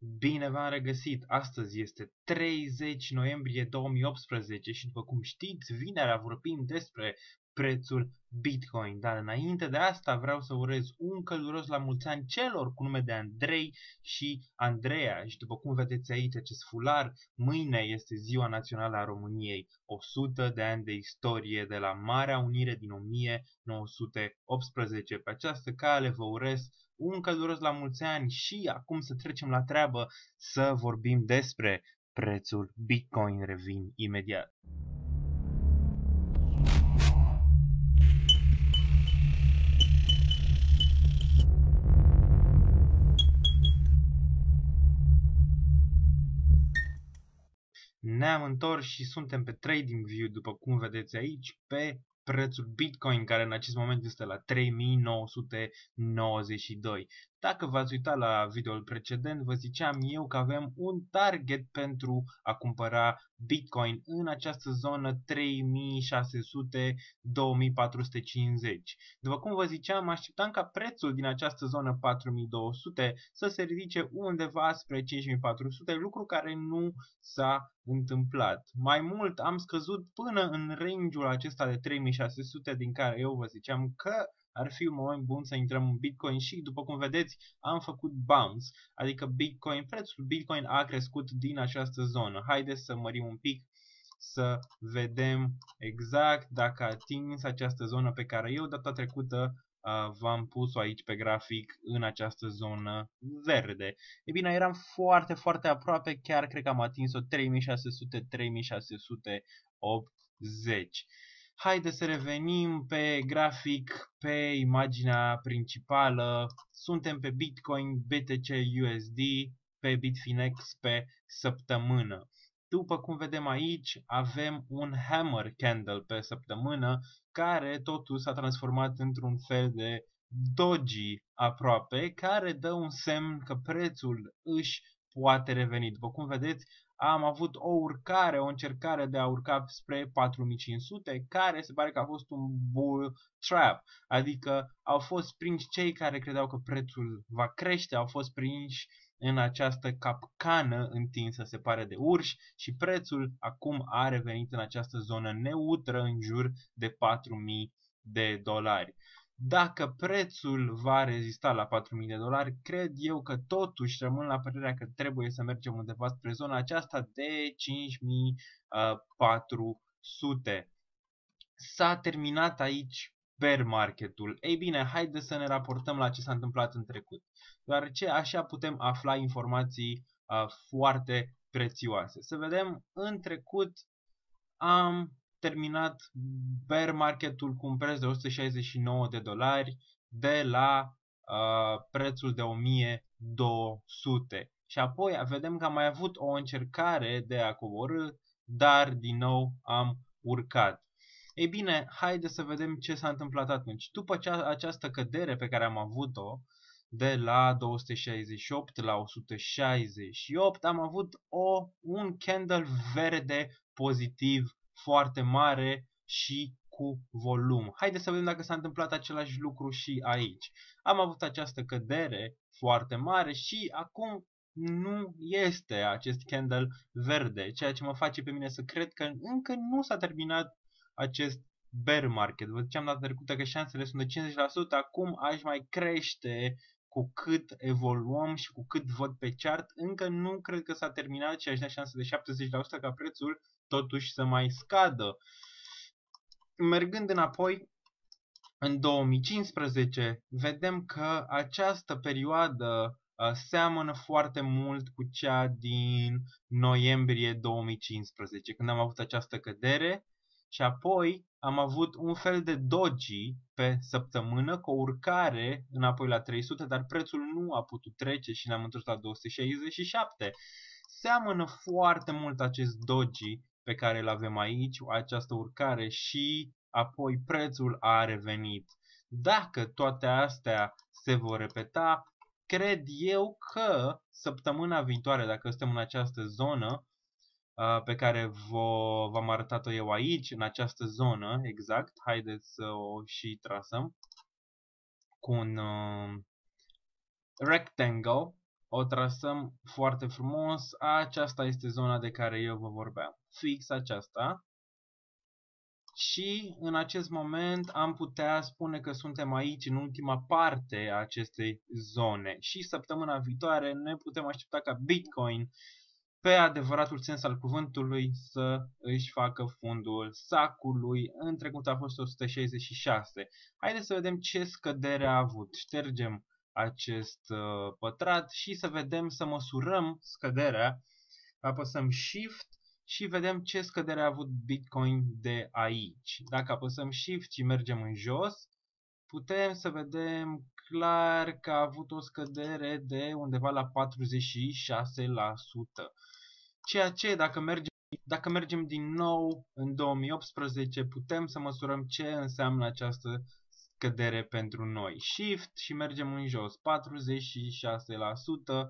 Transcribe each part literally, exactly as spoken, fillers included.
Bine v-am regăsit! Astăzi este treizeci noiembrie două mii optsprezece și după cum știți, vinerea vorbim despre prețul Bitcoin. Dar înainte de asta vreau să urez un călduros la mulți ani celor cu nume de Andrei și Andreea. Și după cum vedeți aici acest fular, mâine este Ziua Națională a României. o sută de ani de istorie de la Marea Unire din o mie nouă sute optsprezece. Pe această cale vă urez un călduros la mulți ani și acum să trecem la treabă să vorbim despre prețul Bitcoin. Revin imediat. Ne-am întors și suntem pe TradingView, după cum vedeți aici, pe prețul Bitcoin, care în acest moment este la trei mii nouă sute nouăzeci și doi. Dacă v-ați uitat la videoul precedent, vă ziceam eu că avem un target pentru a cumpăra Bitcoin în această zonă trei mii șase sute - două mii patru sute cincizeci. După cum vă ziceam, așteptam ca prețul din această zonă patru mii două sute să se ridice undeva spre cinci mii patru sute, lucru care nu s-a întâmplat. Mai mult, am scăzut până în range-ul acesta de trei mii șase sute, din care eu vă ziceam că ar fi un moment bun să intrăm în Bitcoin și, după cum vedeți, am făcut bounce, adică Bitcoin, prețul Bitcoin a crescut din această zonă. Haideți să mărim un pic, să vedem exact dacă a atins această zonă pe care eu data trecută uh, v-am pus-o aici pe grafic, în această zonă verde. E bine, eram foarte, foarte aproape, chiar cred că am atins-o trei mii șase sute - trei mii șase sute optzeci. Haideți să revenim pe grafic, pe imaginea principală. Suntem pe Bitcoin, B T C U S D, pe Bitfinex pe săptămână. După cum vedem aici, avem un hammer candle pe săptămână, care totuși s-a transformat într-un fel de doji aproape, care dă un semn că prețul își poate reveni. După cum vedeți, am avut o urcare, o încercare de a urca spre patru mii cinci sute, care se pare că a fost un bull trap, adică au fost prinși cei care credeau că prețul va crește, au fost prinși în această capcană întinsă, se pare, de urși și prețul acum a revenit în această zonă neutră în jur de patru mii de dolari. Dacă prețul va rezista la patru mii de dolari, cred eu că totuși rămân la părerea că trebuie să mergem undeva spre zona aceasta de cinci mii patru sute. S-a terminat aici bear marketul. Ei bine, haideți să ne raportăm la ce s-a întâmplat în trecut, deoarece așa putem afla informații uh, foarte prețioase. Să vedem, în trecut am terminat bear marketul cu un preț de o sută șaizeci și nouă de dolari de la uh, prețul de o mie două sute. Și apoi vedem că am mai avut o încercare de a coborî, dar din nou am urcat. Ei bine, haide să vedem ce s-a întâmplat atunci. După cea, această cădere pe care am avut-o, de la două sute șaizeci și opt la o sută șaizeci și opt, am avut o, un candle verde pozitiv foarte mare și cu volum. Haideți să vedem dacă s-a întâmplat același lucru și aici. Am avut această cădere foarte mare și acum nu este acest candle verde, ceea ce mă face pe mine să cred că încă nu s-a terminat acest bear market. Vă ziceam data trecută că șansele sunt de cincizeci la sută, acum aș mai crește cu cât evoluăm și cu cât văd pe chart. Încă nu cred că s-a terminat și aș da șanse de șaptezeci la sută ca prețul totuși să mai scadă. Mergând înapoi, în două mii cincisprezece, vedem că această perioadă uh, seamănă foarte mult cu cea din noiembrie două mii cincisprezece, când am avut această cădere și apoi am avut un fel de doji pe săptămână cu o urcare înapoi la trei sute, dar prețul nu a putut trece și ne-am întors la două sute șaizeci și șapte. Seamănă foarte mult acest doji pe care îl avem aici, această urcare, și apoi prețul a revenit. Dacă toate astea se vor repeta, cred eu că săptămâna viitoare, dacă suntem în această zonă pe care v-am arătat-o eu aici, în această zonă, exact, haideți să o și trasăm cu un uh, rectangle, o trasăm foarte frumos. Aceasta este zona de care eu vă vorbeam. Fix aceasta. Și în acest moment am putea spune că suntem aici în ultima parte a acestei zone. Și săptămâna viitoare ne putem aștepta ca Bitcoin, pe adevăratul sens al cuvântului, să își facă fundul sacului. În trecut a fost o sută șaizeci și șase. Haideți să vedem ce scădere a avut. Ștergem acest uh, pătrat și să vedem, să măsurăm scăderea. Apăsăm Shift și vedem ce scădere a avut Bitcoin de aici. Dacă apăsăm Shift și mergem în jos, putem să vedem clar că a avut o scădere de undeva la patruzeci și șase la sută. Ceea ce, dacă mergem, dacă mergem din nou în două mii optsprezece, putem să măsurăm ce înseamnă această scădere pentru noi. Shift și mergem în jos, patruzeci și șase la sută.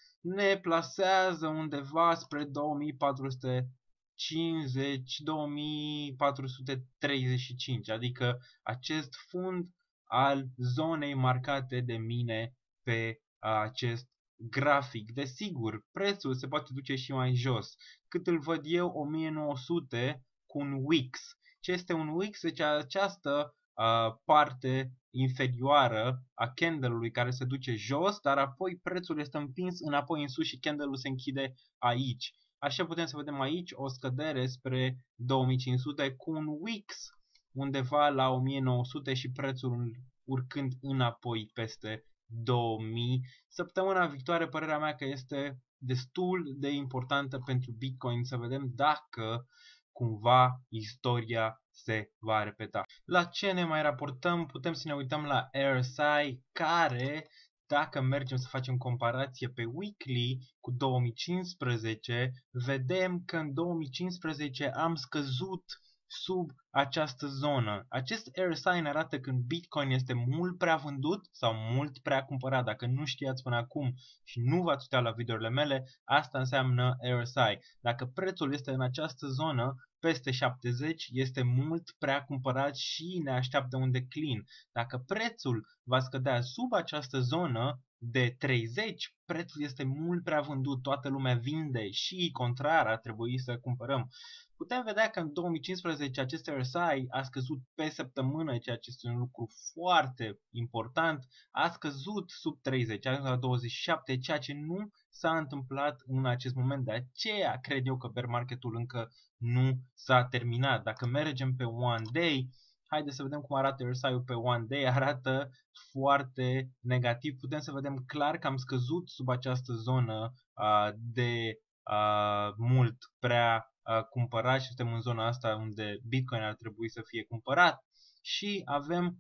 Ne plasează undeva spre două mii patru sute cincizeci - două mii patru sute treizeci și cinci, adică acest fund al zonei marcate de mine pe acest grafic. Desigur, prețul se poate duce și mai jos. Cât îl văd eu, o mie nouă sute cu un Wix. Ce este un Wix? Deci această uh, parte inferioară a candle-ului care se duce jos, dar apoi prețul este împins înapoi în sus și candle-ul se închide aici. Așa putem să vedem aici o scădere spre două mii cinci sute cu un Wix undeva la o mie nouă sute și prețul urcând înapoi peste două mii. Săptămâna viitoare, părerea mea că este destul de importantă pentru Bitcoin, să vedem dacă cumva istoria se va repeta. La ce ne mai raportăm? Putem să ne uităm la R S I, care, dacă mergem să facem comparație pe weekly cu două mii cincisprezece, vedem că în două mii cincisprezece am scăzut sub această zonă. Acest R S I ne arată când Bitcoin este mult prea vândut sau mult prea cumpărat. Dacă nu știați până acum și nu v-ați uitat la videourile mele, asta înseamnă R S I. Dacă prețul este în această zonă, peste șaptezeci, este mult prea cumpărat și ne așteaptă un declin. Dacă prețul va scădea sub această zonă de treizeci, prețul este mult prea vândut, toată lumea vinde și contrar ar trebui să cumpărăm. Putem vedea că în două mii cincisprezece acest R S I a scăzut pe săptămână, ceea ce este un lucru foarte important, a scăzut sub treizeci, a ajuns la douăzeci și șapte, ceea ce nu s-a întâmplat în acest moment. De aceea cred eu că bear marketul încă nu s-a terminat. Dacă mergem pe one day, haideți să vedem cum arată R S I-ul pe one day, arată foarte negativ. Putem să vedem clar că am scăzut sub această zonă uh, de uh, mult prea uh, cumpărat și suntem în zona asta unde Bitcoin ar trebui să fie cumpărat și avem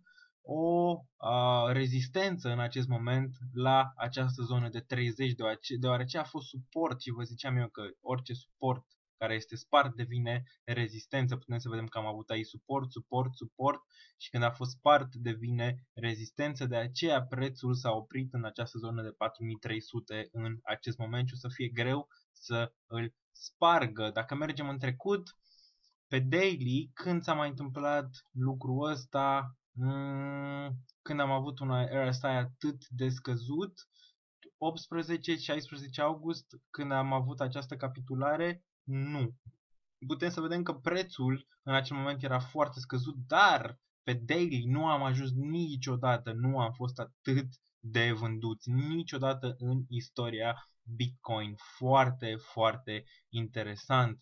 o uh, rezistență în acest moment la această zonă de treizeci, deoarece, deoarece a fost suport și vă ziceam eu că orice suport care este spart devine rezistență. Putem să vedem că am avut aici suport, suport, suport și când a fost spart devine rezistență. De aceea prețul s-a oprit în această zonă de patru mii trei sute în acest moment și o să fie greu să îl spargă. Dacă mergem în trecut, pe daily, când s-a mai întâmplat lucrul ăsta, când am avut un R S I atât de scăzut, optsprezece șaisprezece august, când am avut această capitulare, nu. Putem să vedem că prețul în acel moment era foarte scăzut, dar pe daily nu am ajuns niciodată, nu am fost atât de vânduți, niciodată în istoria Bitcoin. Foarte, foarte interesant.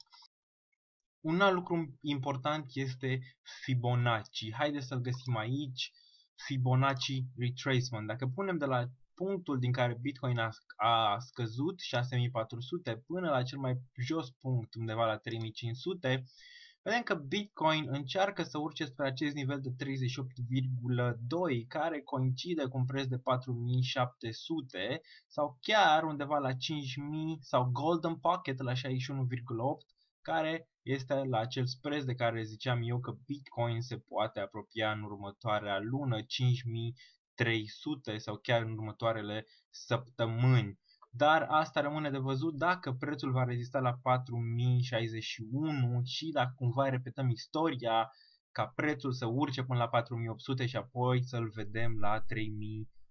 Un alt lucru important este Fibonacci. Haideți să-l găsim aici, Fibonacci Retracement. Dacă punem de la punctul din care Bitcoin a, a scăzut, șase mii patru sute, până la cel mai jos punct, undeva la trei mii cinci sute, vedem că Bitcoin încearcă să urce spre acest nivel de treizeci și opt virgulă doi, care coincide cu un preț de patru mii șapte sute, sau chiar undeva la cinci mii, sau Golden Pocket la șaizeci și unu virgulă opt, care este la acel preț de care ziceam eu că Bitcoin se poate apropia în următoarea lună, cinci mii trei sute sau chiar în următoarele săptămâni. Dar asta rămâne de văzut dacă prețul va rezista la patru mii șaizeci și unu și dacă cumva repetăm istoria ca prețul să urce până la patru mii opt sute și apoi să-l vedem la trei mii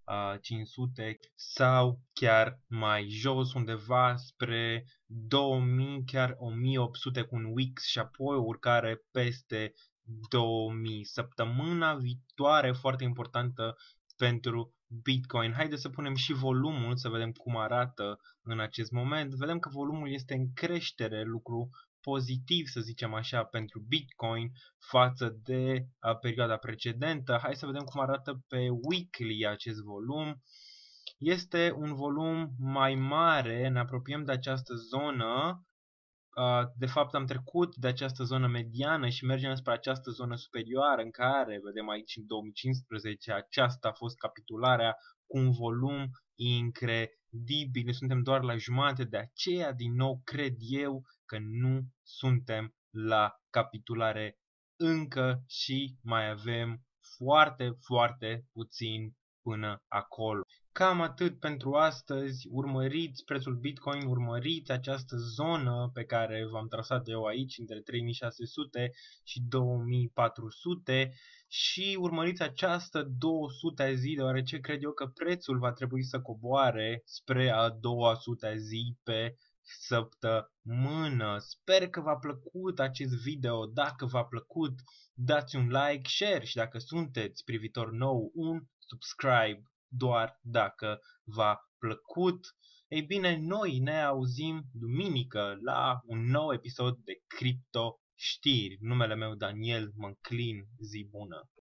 cinci sute sau chiar mai jos, undeva spre două mii, chiar o mie opt sute cu un Wix și apoi o urcare peste două mii. Săptămâna viitoare foarte importantă pentru Bitcoin. Haideți să punem și volumul, să vedem cum arată în acest moment. Vedem că volumul este în creștere, lucru pozitiv, să zicem așa, pentru Bitcoin față de a, perioada precedentă. Hai să vedem cum arată pe weekly acest volum. Este un volum mai mare, ne apropiem de această zonă. De fapt am trecut de această zonă mediană și mergem spre această zonă superioară în care, vedem aici în două mii cincisprezece, aceasta a fost capitularea cu un volum incredibil. Suntem doar la jumate, de aceea din nou cred eu că nu suntem la capitulare încă și mai avem foarte, foarte puțin până acolo. Cam atât pentru astăzi. Urmăriți prețul Bitcoin, urmăriți această zonă pe care v-am trasat eu aici, între trei mii șase sute și două mii patru sute și urmăriți această două sute zi, deoarece cred eu că prețul va trebui să coboare spre a două sute zi pe săptămână. Sper că v-a plăcut acest video. Dacă v-a plăcut, dați un like, share și dacă sunteți privitor nou, un subscribe, doar dacă v-a plăcut. Ei bine, noi ne auzim duminică la un nou episod de Crypto Știri. Numele meu Daniel, mă înclin, zi bună!